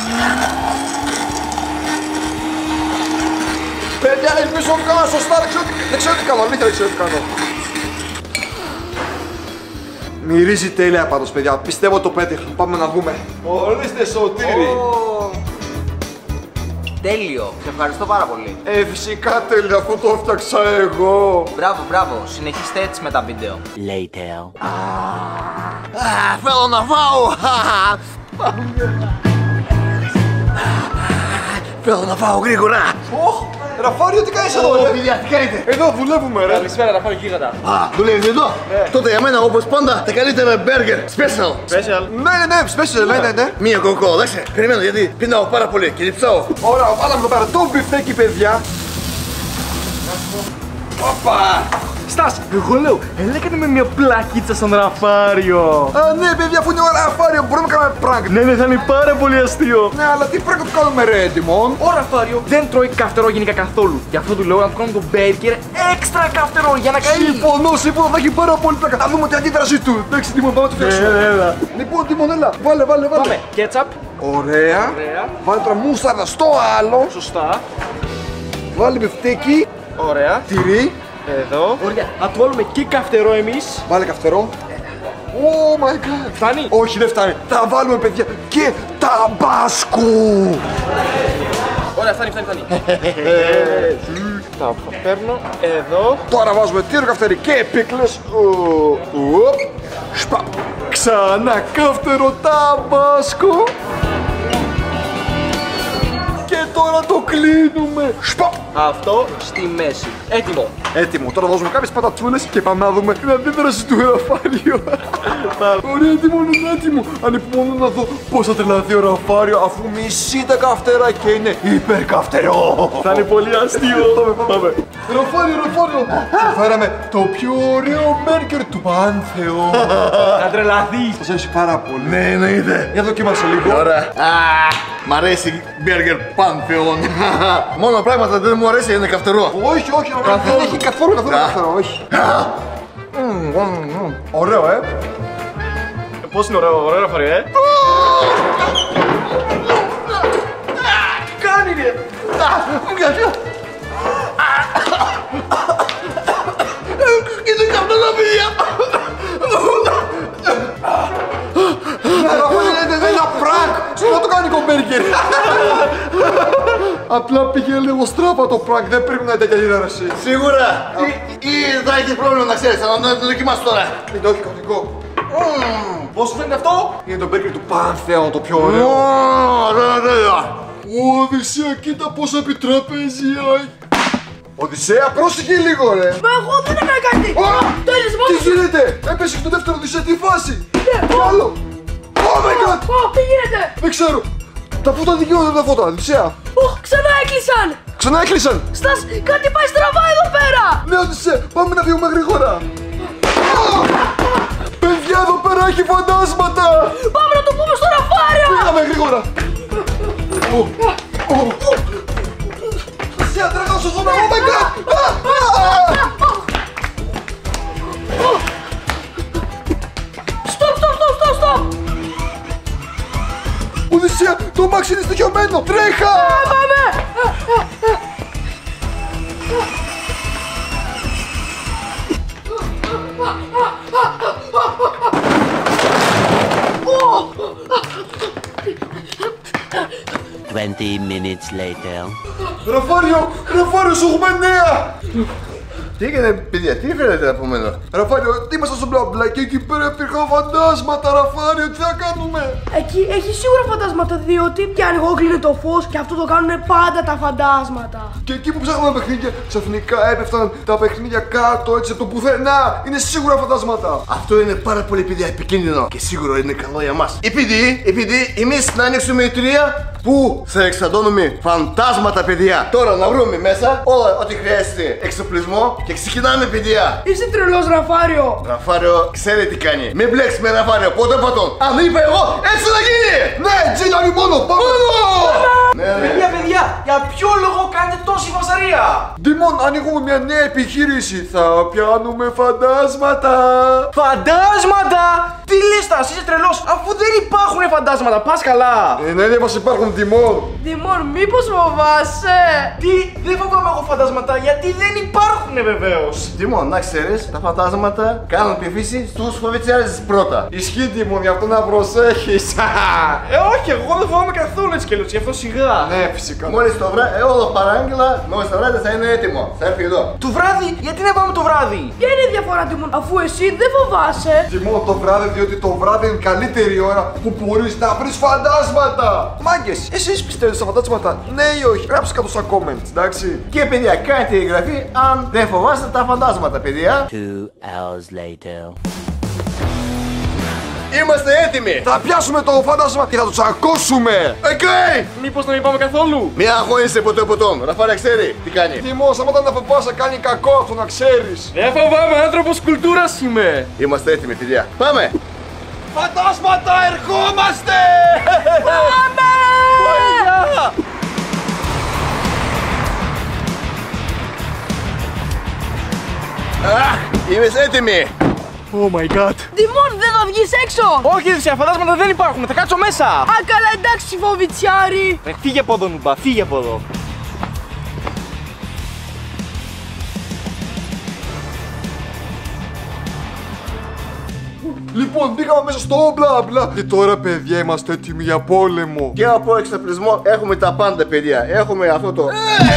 Παιδιά, ελπίζω να κάνω σωστά, δεν ξέρω, δεν ξέρω τι κάνω, αλήθεια δεν ξέρω τι κάνω. Μυρίζει τέλεια πάντως παιδιά, πιστεύω το πέτυχα, πάμε να δούμε. Ορίστε Σωτήρη. Oh. Τέλειο, σε ευχαριστώ πάρα πολύ. Ε, φυσικά τέλειο, αυτό το έφτιαξα εγώ. Μπράβο, μπράβο, συνεχίστε έτσι με τα βίντεο. Later. Ah, θέλω να φάω. Θέλω να φάω γρήγορα. Ραφάριο, τι κάνεις εδώ, ρε παιδιά, τι κάνετε? Εδώ δουλεύουμε, ρε. Καλησπέρα, Ραφάριο γίγαντα. Α, δουλεύεις εδώ? Τότε για μένα, όπως πάντα, τα καλύτερα μπέργκερ. Special. Special. Ναι, ναι, ναι, special, ναι, ναι, ναι. Μία κοκό, εντάξει. Περιμένω γιατί πεινάω πάρα πολύ και λειψάω. Ωραία, βάλαμε εδώ πέρα το μπιφτέκι, παιδιά. Όπα! Στας, εγώ λέω, έλεγανε με μια πλακίτσα στον Ραφάριο. Α, ναι, παιδιά, αφού είναι ο Ραφάριο, μπορούμε να κάνουμε prank. Ναι, ναι, θα είναι πάρα πολύ αστείο. Ναι, αλλά τι prank το κάνουμε, ρε, έτοιμον. Ο Ραφάριο δεν τρώει καυτερό γενικά καθόλου. Γι' αυτό του λέω να του κάνουμε το μπέργκερ έξτρα καυτερό για να καεί. Συμφωνώ, συμφωνώ, θα έχει πάρα πολύ πλάκα. Θα δούμε την αντίδραση του. Εντάξει, Τίμον, πάμε να το φτιάξουμε. Ναι, έλα. Λοιπόν, Τίμον, έλα, βάλε, βάλε, βάλε. Πάμε, κέτσαπ. Ωραία. Ωραία. Βάλε τώρα μούσταρδα στο άλλο. Σωστά. Βάλε μπιφτέκι. Ωραία. Τυρί. Εδώ. Ωραία. Να του βάλουμε και καυτερό εμείς. Βάλε καυτερό. Oh my god. Φτάνει. Όχι, δεν φτάνει. Θα βάλουμε, παιδιά, και ταμπάσκο. Ωραία, φτάνει, φτάνει, φτάνει. Τα παίρνω εδώ. Τώρα βάζουμε τύρο καυτερί και επίκλες. Σπα. Ξανά καυτερό ταμπάσκο. Και τώρα το κλείνουμε. Σπα. Αυτό στη μέση. Έτοιμο. Έτοιμο. Τώρα βάζουμε κάποιες πατατσούλες και πάμε να δούμε την αντίδραση του Ραφάριου. Ωραία, έτοιμο, είναι έτοιμο. Ανυπομονώ να δω πώς θα τρελαθεί ο Ραφάριο αφού μισεί τα καυτερά και είναι υπερκαυτερό. Θα είναι πολύ αστείο. Πάμε. Ραφάριο, Ραφάριο. Σου φέραμε το πιο ωραίο μπέργκερ του Πάνθεο. Θα τρελαθείς. Σας αρέσει πάρα πολύ. Ναι, εννοείται. Για δοκίμασε λίγο. Ωραία. Μ' αρέσει μπέργκερ Πάνθεον. Μόνο πράγματα δεν μου αρέσει είναι καυτερό. Όχι, όχι, δεν έχει καθόλου καθόλου καυτερό, όχι. Ωραίο, ε. Πώς είναι ωραίο, ωραίο Ραφάριο, ε. Κάνει ρε. Μου κάνει. Είναι καυτερό, παιδιά. Δεν είναι ένα prank! Σου να το κάνει κομπέργκερ! Απλά πήγε λίγο στράπα το prank, δεν πρέπει να είναι τέτοια αντίδραση. Σίγουρα! Ή θα έχεις πρόβλημα να ξέρεις, θα το δοκιμάσω τώρα. Είναι όχι καυτικό. Πώς σου φαίνεται αυτό? Είναι το μπέργκερ του Πάνθεο, το πιο ωραίο. Ωραία, ωραία. Ω, Οδυσσέα, κοίτα πόσα επιτραπέζια. Οδυσσέα, πρόσεχε λίγο, ρε. Μα εγώ δεν έκανα κάτι. Τέλος, Τι γίνεται, έπεσε στο δεύτερο Οδυσσέα, τι φάση. Τι άλλο. Oh my god! Τι γίνεται. Δεν ξέρω. Τα φώτα δικαιούνται τα φώτα, Οδυσσέα. Ξανά έκλεισαν. Ξανά έκλεισαν. Στας, κάτι πάει στραβά εδώ πέρα. Ναι, Οδυσσέα, πάμε να φύγουμε γρήγορα. Παιδιά, εδώ πέρα έχει φαντάσματα. Πάμε να το πούμε στο Ραφάριο. Πήγαμε γρήγορα. Οδυσσέα, τρέχα στο δούμε, oh my god. Στοπ, στοπ, στοπ, στοπ, στοπ. Οδυσσέα, το μάξι είναι στοιχειωμένο. Τρέχα. Πάμε. Twenty minutes later. Ραφάριο, Ραφάριο, σου έχουμε νέα. Τι έγινε, παιδιά, τι φαίνεται από μένα. Ραφάριο, ήμασταν στο μπλα μπλα και εκεί πέρα υπήρχαν φαντάσματα. Ραφάριο, τι θα κάνουμε. Εκεί έχει σίγουρα φαντάσματα, διότι και αν εγώ κλείνω το φως και αυτό το κάνουν πάντα τα φαντάσματα. Και εκεί που ψάχναμε παιχνίδια, ξαφνικά έπεφταν τα παιχνίδια κάτω έτσι από το πουθενά. Είναι σίγουρα φαντάσματα. Αυτό είναι πάρα πολύ, παιδιά, επικίνδυνο και σίγουρα είναι καλό για μας. Επειδή, επειδή εμείς να ανοίξουμε εταιρεία που θα εξαντώνουμε φαντάσματα, παιδιά. Τώρα να βρούμε μέσα όλα ό,τι χρειάζεται εξοπλισμό Και ξεκινάμε, παιδιά. Είσαι τρελός, Ραφάριο. Ραφάριο, ξέρει τι κάνει. Μην μπλέξει με Ραφάριο, πότε πατών. Αν είπα εγώ, έτσι θα γίνει. Ναι, τζίλαρι μόνο, πάμε! Ναι, ναι. Παιδιά, παιδιά, για ποιο λόγο κάνετε τόση φασαρία? Ντίμον, ανοίγουμε μια νέα επιχείρηση. Θα πιάνουμε φαντάσματα. Φαντάσματα! Τι λες τας, είσαι τρελός, αφού δεν υπάρχουν φαντάσματα, πας καλά. Ε, ναι, ναι, μας υπάρχουν, Ντίμον. Δημόν, μήπως φοβάσαι? Τι, δεν φοβάμαι εγώ φαντάσματα, γιατί δεν υπάρχουνε βεβαίως. Τίμον, να ξέρεις, τα φαντάσματα κάνουν επιφύση στους φοβητσιάρες πρώτα. Ισχύει, Ντίμον, γι' αυτό να προσέχεις. Ε, όχι, εγώ δεν φοβάμαι καθόλου έτσι και γι' αυτό σιγά. Ναι, φυσικά. Μόλις το βράδυ, ε, όλο παράγγελα, μόλις το βράδυ θα είναι έτοιμο. Θα έρθει εδώ. Το βράδυ, γιατί να πάμε το βράδυ? Ποια είναι η διαφορά, Δημόν, αφού εσύ δεν φοβάσαι? Ντίμον, το βράδυ, διότι το βράδυ είναι η καλύτερη ώρα που μπορείς να βρεις φαντάσματα. Μάγκες, εσείς πιστεύετε στα φαντάσματα, ναι ή όχι? Γράψτε κάτω στα comments, εντάξει. Και παιδιά, κάντε εγγραφή αν δεν φοβάστε τα φαντάσματα, παιδιά. Two hours later. Είμαστε έτοιμοι! Θα πιάσουμε το φάντασμα και θα το τσακώσουμε! Okay. Μήπως να μην πάμε καθόλου? Μην αγχώνεσαι ποτέ ποτόν. Ραφάρα ξέρει τι κάνει. Τιμό, σταμάτα να φοβάσαι, κάνει κακό αυτό να ξέρεις. Δεν φοβάμαι, άνθρωπος κουλτούρας είμαι. Είμαστε έτοιμοι, παιδιά. Πάμε! Φαντάσματα, ερχόμαστε! Πάμε! Αχ, είμαστε έτοιμοι! Oh my god. Δημόν, δεν θα βγεις έξω! Όχι, Δυσσέα, φαντάσματα δεν υπάρχουν, θα κάτσω μέσα. Α, καλά, εντάξει, φοβητσιάρη! Ε, φύγε από εδώ, νουμπά, φύγε από εδώ. Λοιπόν, μπήκαμε μέσα στο μπλα μπλα. Και τώρα, παιδιά, είμαστε έτοιμοι για πόλεμο. Και από εξοπλισμό έχουμε τα πάντα, παιδιά. Έχουμε αυτό το.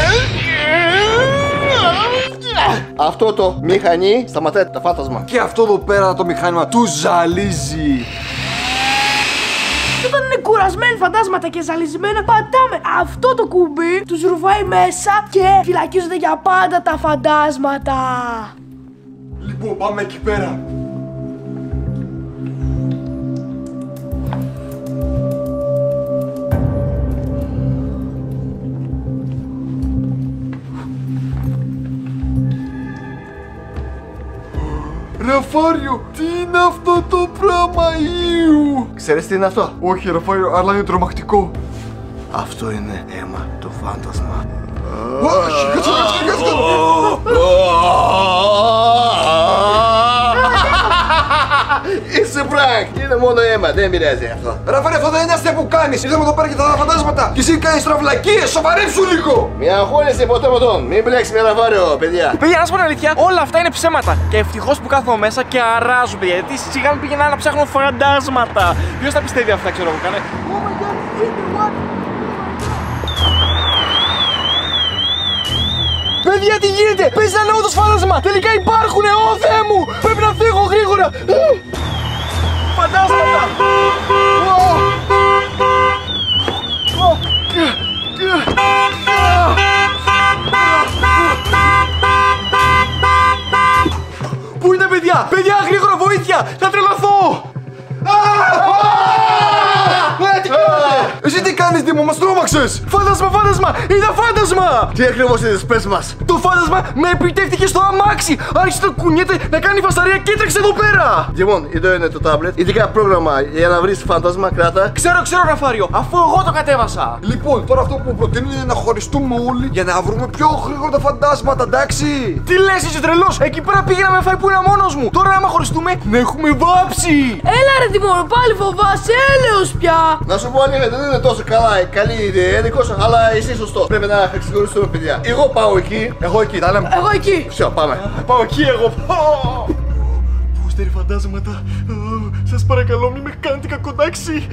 Αυτό το μηχανή σταματάει το φάντασμα. Και αυτό εδώ πέρα το μηχάνημα του ζαλίζει. Όταν είναι κουρασμένοι φαντάσματα και ζαλισμένα, πατάμε αυτό το κουμπί, τους ρουβάει μέσα και φυλακίζονται για πάντα τα φαντάσματα. Λοιπόν, πάμε εκεί πέρα. Ραφάριο, τι είναι αυτό το πράγμα, Ιου? Ξέρεις τι είναι αυτό? Όχι, Ραφάριο, αλλά είναι τρομακτικό. Αυτό είναι αίμα, το φάντασμα. Όχι, κάτσε, κάτσε, κάτσε. Είσαι πράγκ! Είναι μόνο αίμα, δεν πειράζει αυτό. Ραφάριο, αυτό δεν είναι αστεία που κάνεις. Ήρθαμε εδώ πέρα και τα φαντάσματα. Και εσύ κάνεις τραυλακίες, σοβαρέψου λίγο. Μην αγχώνεσαι ποτέ ποτόν. Μην μπλέξεις με Ραφάριο, παιδιά. Παιδιά, να σου πω την αλήθεια, όλα αυτά είναι ψέματα. Και ευτυχώς που κάθομαι μέσα και αράζω, παιδιά. Γιατί σιγά μην πήγαινα να ψάχνω φαντάσματα. Ποιος θα πιστεύει αυτά, ξέρω εγώ, κάνε. Παιδιά, τι γίνεται! Παίζει ένα νέο το φάντασμα! Τελικά υπάρχουνε! Ω Θεέ μου! Πρέπει να φύγω γρήγορα! Φαντάσματα! Πού είναι, παιδιά! Παιδιά, γρήγορα βοήθεια! Θα τρελαθώ! Εσύ τι κάνεις, Δήμο, μας τρόμαξες! Φάντασμα, φάντασμα! Είδα φάντασμα! Τι ακριβώς είδες, πες μας! Το φάντασμα με επιτεύχθηκε στο αμάξι! Άρχισε να κουνιέται, να κάνει φασαρία και έτρεξε εδώ πέρα! Δημόν, εδώ είναι το τάμπλετ. Ειδικά πρόγραμμα για να βρεις φάντασμα, κράτα. Ξέρω, ξέρω, Ραφάριο, αφού εγώ το κατέβασα! Λοιπόν, τώρα αυτό που προτείνω είναι να χωριστούμε όλοι για να βρούμε πιο γρήγορα τα φαντάσματα, εντάξει! Τι λες, είσαι τρελός! Εκεί πέρα πήγαινα με φάει που είναι μόνος μου! Τώρα, άμα χωριστούμε, να έχουμε βάψει! Έλα ρε Δημόν, πάλι φοβάσαι, έλεος πια! Να σου πω αλήθεια, δεν είναι τόσο καλά, καλή ιδέα, Νίκος, αλλά εσύ σωστό. Πρέπει να ξεχωριστούμε, παιδιά. Εγώ πάω εκεί. Εγώ εκεί, τα λέμε. Εγώ εκεί! Всё, πάμε. Πάω εκεί εγώ. Πούστεροι φαντάσματα. Σας παρακαλώ, μην με κάνετε κακοντάξει.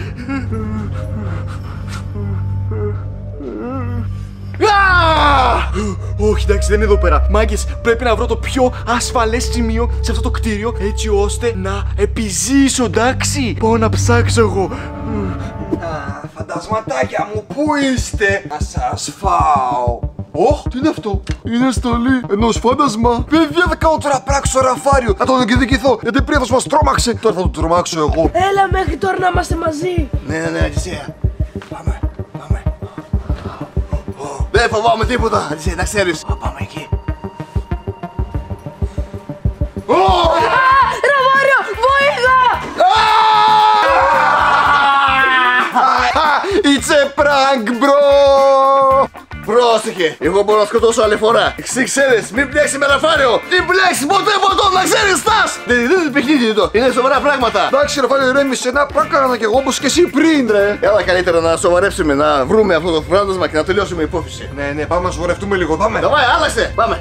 Όχι, εντάξει, δεν είναι εδώ πέρα. Μάγκες, πρέπει να βρω το πιο ασφαλές σημείο σε αυτό το κτίριο, έτσι ώστε να επιζήσω, εντάξει. Πάω να ψάξω εγώ. Φαντασματάκια μου, πού είστε? Να σας φάω. Ωχ, τι είναι αυτό? Είναι στολή ενός φάντασμα. Παιδιά, θα κάνω τώρα πράξω Ραφάριο. Να τον εκδικηθώ, γιατί πριν αυτός μας τρόμαξε. Τώρα θα τον τρομάξω εγώ. Έλα μέχρι τώρα να είμαστε μαζί. Ναι, ναι, ναι, Αντισέα. Πάμε, πάμε. Δεν φοβάμαι τίποτα, Αντισέα, να ξέρεις. Πάμε εκεί. Ραβάριο, βοήθα! It's a prank, bro! Πρόσεχε, εγώ μπορώ να σκοτώσω άλλη φορά. Εσύ ξέρεις, μην μπλέξεις με Ραφάριο. Μην μπλέξεις ποτέ ποτέ, να ξέρεις, Στας. Δεν είναι παιχνίδι εδώ, είναι σοβαρά πράγματα. Εντάξει, Ραφάριο, ηρέμησε, ένα πράγμα έκανα κι εγώ όπως και εσύ πριν, ρε. Έλα καλύτερα να σοβαρέψουμε, να βρούμε αυτό το φράντασμα και να τελειώσουμε η υπόθεση. Ναι, ναι, πάμε να σοβαρευτούμε λίγο, πάμε. Давай, άλλαξε, πάμε.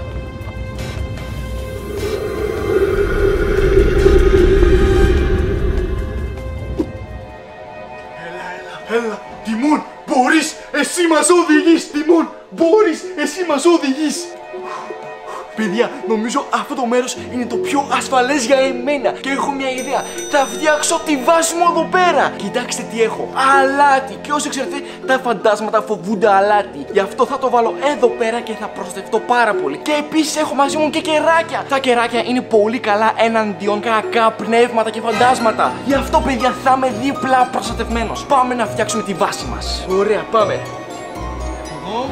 Έλα, έλα, έλα, Τιμών, μπορείς, εσύ μας οδηγείς, Τιμών, μπορείς, εσύ μας οδηγείς. Παιδιά, νομίζω αυτό το μέρος είναι το πιο ασφαλές για εμένα. Και έχω μια ιδέα. Θα φτιάξω τη βάση μου εδώ πέρα. Κοιτάξτε τι έχω. Αλάτι. Και όσοι ξέρετε, τα φαντάσματα φοβούνται αλάτι. Γι' αυτό θα το βάλω εδώ πέρα και θα προστατευτώ πάρα πολύ. Και επίσης έχω μαζί μου και κεράκια. Τα κεράκια είναι πολύ καλά εναντίον κακά πνεύματα και φαντάσματα. Γι' αυτό, παιδιά, θα είμαι δίπλα προστατευμένος. Πάμε να φτιάξουμε τη βάση μας. Ωραία, πάμε. Εγώ.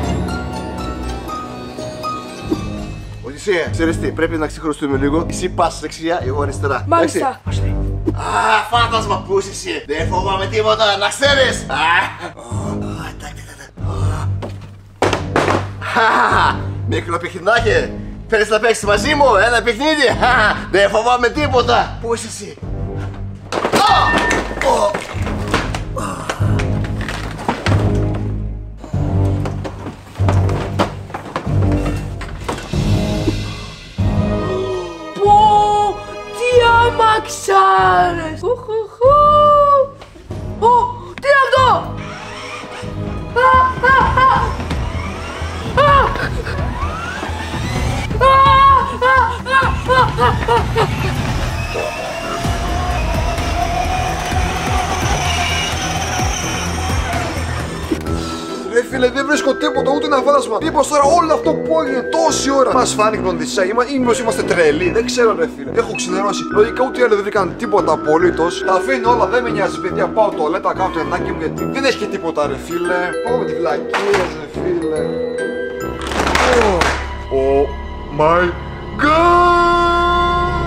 Οδυσσέα, ξέρεις τι, πρέπει να ξεχωριστούμε λίγο. Εσύ πας δεξιά, εγώ αριστερά. Μάλιστα. Α, φάντασμα, πού είσαι εσύ. Δεν φοβάμαι τίποτα, να ξέρεις. Μικρό παιχνιδάκι. Θέλεις να παίξεις μαζί μου, ένα παιχνίδι. Δεν φοβάμαι τίποτα. Πού είσαι εσύ. Αμαξάρες! Ω, τι είναι αυτό! Ρε φίλε, δεν βρίσκω τίποτα, ούτε ένα φάντασμα. Μήπως τώρα όλο αυτό που έγινε τόση ώρα μας φάνηκε τον Οδυσσέα, ή μήπως είμαστε τρελοί, δεν ξέρω, ρε φίλε. Έχω ξενερώσει. Λογικά ούτε οι άλλοι δεν βρήκαν τίποτα απολύτως. Τα αφήνω όλα, δεν με νοιάζει, παιδιά. Πάω τουαλέτα, κάνω το ενάκι μου γιατί δεν έχει και τίποτα, ρε φίλε. Πάω με τη βλακία, ρε φίλε. Oh my god!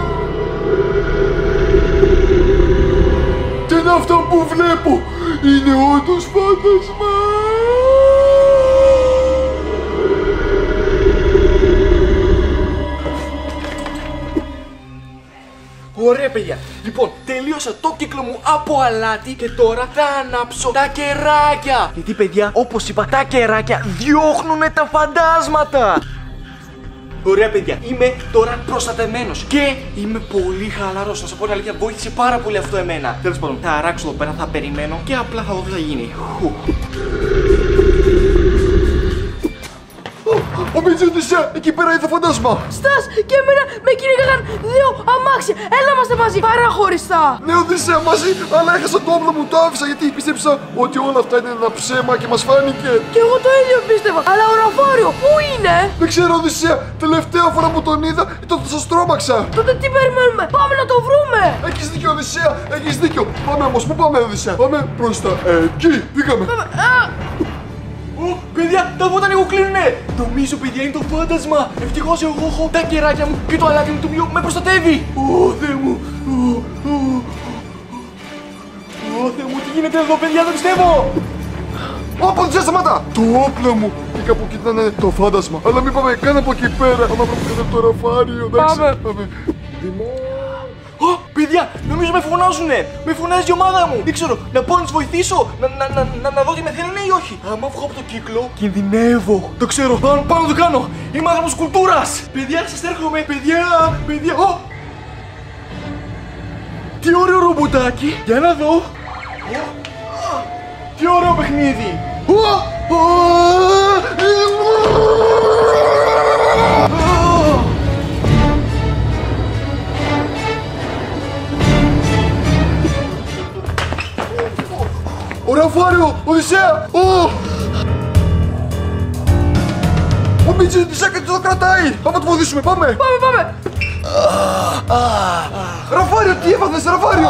Τι είναι αυτό που βλέπω? Είναι όντως φάντασμα! Ωραία, παιδιά. Λοιπόν, τελείωσα το κύκλο μου από αλάτι και τώρα θα ανάψω τα κεράκια. Γιατί, παιδιά, όπως είπα, τα κεράκια διώχνουνε τα φαντάσματα. Ωραία, παιδιά, είμαι τώρα προστατευμένος και είμαι πολύ χαλαρός. Να σας πω την αλήθεια, βοήθησε πάρα πολύ αυτό εμένα. Τέλος πάντων, θα αράξω εδώ πέρα, θα περιμένω και απλά θα δω τι θα γίνει. Ο Οδυσσέα, εκεί πέρα είδα φαντάσμα! Στας και εμένα με κυνηγάγαν δύο αμάξια! Έλα είμαστε μαζί, παραχωριστά! Ναι, Οδυσσέα, μαζί, αλλά έχασα το όπλο μου, το άφησα γιατί πίστεψα ότι όλα αυτά είναι ένα ψέμα και μας φάνηκε. Και εγώ το ίδιο πίστευα, αλλά ο Ραφάριο πού είναι? Δεν ξέρω, Οδυσσέα, τελευταία φορά που τον είδα, τότε σας τρόμαξα. Τότε τι περιμένουμε, πάμε να το βρούμε! Έχεις δίκιο, Οδυσσέα, έχεις δίκιο. Πάμε όμως, πού πάμε, Οδυσσέα? Πάμε προς τα εκεί, πήγαμε. Ω, παιδιά, τα φώτα λίγο κλείνουνε! Νομίζω, παιδιά, είναι το φάντασμα! Ευτυχώς εγώ έχω τα κεράκια μου και το αλάτι μου το οποίο με προστατεύει! Ω, Θεέ μου! Ω, Θεέ μου, τι γίνεται εδώ, παιδιά, δεν πιστεύω! Ω, Οδυσσέα, σταμάτα! Το όπλο μου! Και κάπου εκεί ήταν το φάντασμα. Αλλά μην πάμε καν από εκεί πέρα. Θα βρούμε το Ραφάριο, εντάξει. Πάμε! Πάμε. Ω, παιδιά, νομίζω με φωνάζουνε! Με φωνάζει η ομάδα μου! Δεν ξέρω, να πάω να τους βοηθήσω! Να, να, να, να, να δω τι με θέλουνε ή όχι! Άμα βγω από το κύκλο, κινδυνεύω! Το ξέρω, πάω, πάω να το κάνω! Είμαι άνθρωπος κουλτούρας! Παιδιά, σας έρχομαι! Παιδιά, παιδιά! Ω! Τι ωραίο ρομποτάκι! Για να δω! Τι ωραίο παιχνίδι! Ο Ραφάριο! Οδυσσέα! Ο Μίτσι της έκανε το κρατάει! Πάμε να το βοηθήσουμε, πάμε! Πάμε, πάμε! Ραφάριο, τι έπαθες, Ραφάριο!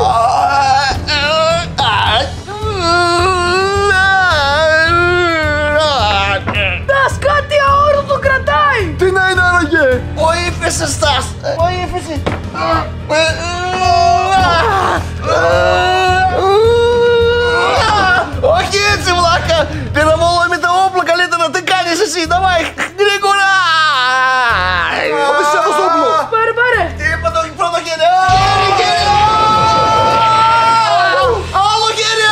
Τας, κάτι αόρατο το κρατάει! Τι να είναι άραγε! Βοήθεια! έπεσε Στας. Βοήθηση. Όχι έτσι βλάκα. Πυροβόλο με τα όπλα καλύτερα. Τι κάνεις εσύ. Давай γρήγορα. Πάμε σε το όπλο. Πάρε, πάρε. Τι είπα το πρώτο χέρι. Άλλο χέρι.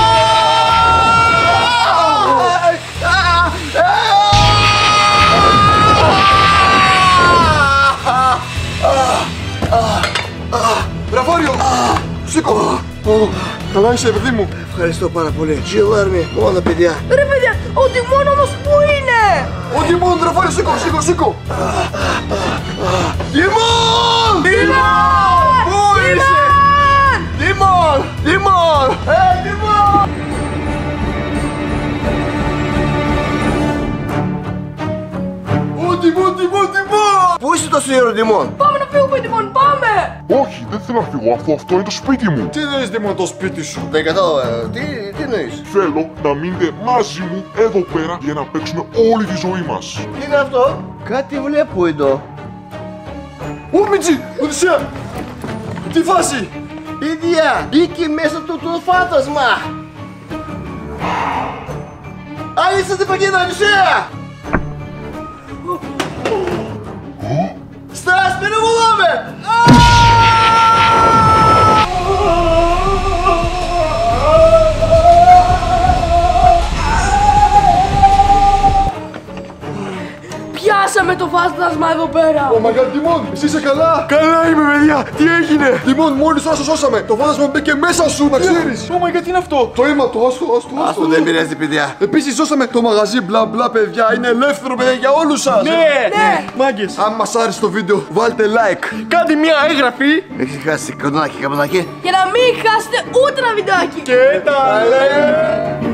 Γραφάριο! Σήκω! Καλά είσαι, παιδί μου. Ευχαριστώ πάρα πολύ. Γελάρμι, μόνο παιδιά. Ρε παιδιά, ο Τιμών όμως πού είναι? Ο Τιμών, Γραφάριο, σήκω, σήκω, σήκω! Τιμών! Τιμών! Πού είσαι? Τιμών! Τιμών! Ε, Τιμών! Ο Τιμών, Τιμών, Τιμών! Πού είσαι το σύγχρονο Τιμών? Πάμε να φύγουμε, Τιμών, πάμε! Όχι, δεν θέλω να φύγω, αφού αυτό είναι το σπίτι μου. Τι εννοείς, Τιμών, το σπίτι σου? Δεν κατάλαβα, τι, τι εννοείς? Θέλω να μείνετε μαζί μου εδώ πέρα για να παίξουμε όλη τη ζωή μας. Τι είναι αυτό? Κάτι βλέπω εδώ. Ω, Μίτσι, Οδυσσέα! Τι φάση! Παιδιά, μπήκε μέσα του το φάντασμα. Άνοιξε την παγίδα, Οδυσσέα! Στας, πυροβολάμε! Πιάσαμε το φάντασμα εδώ πέρα. Ω, μαγκά, Τιμών, εσύ είσαι καλά? Καλά είμαι, παιδιά, τι έγινε? Τιμών, μόλις τώρα σε σώσαμε. Το φάντασμα μπήκε μέσα σου, να ξέρεις. Ω my god, τι είναι αυτό? Το αίμα, το άστο, άστο, Άστο, δεν πειράζει, παιδιά. Επίσης σώσαμε το μαγαζί μπλα μπλα, παιδιά. Είναι ελεύθερο, παιδιά, για όλους σας. Ναι, ναι, μάγκες. Αν μας άρεσε το βίντεο, βάλτε like. Κάντε μια έγγραφη. Έχεις χάσει καμπανάκι, καμπανάκι. Για να μην χάσετε ούτε ένα βιντεάκι. Και τα λέμε.